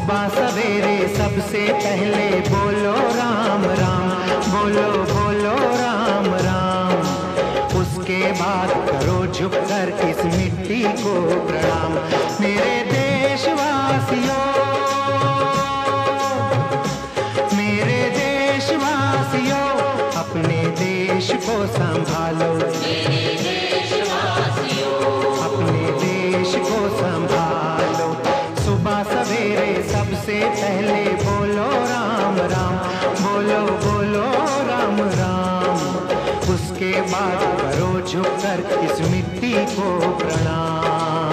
सुबह सवेरे सबसे पहले बोलो राम राम, बोलो बोलो राम राम। उसके बाद करो झुककर इस मिट्टी को प्रणाम। मेरे देशवासियों, मेरे देशवासियों, अपने देश को संभालो। मेरे देशवासियों, अपने देश को संभालो। सुबह सवेरे सबसे पहले बोलो राम राम, बोलो बोलो राम राम। उसके बाद करो झुककर इस मिट्टी को प्रणाम।